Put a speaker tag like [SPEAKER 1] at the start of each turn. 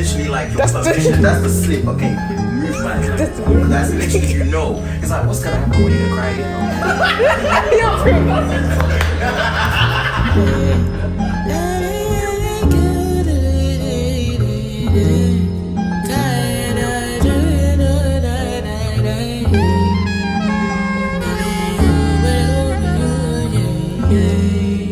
[SPEAKER 1] literally like your permission. That's the slip. Okay, move back. That's literally you know. It's like what's gonna happen when you cry? You know?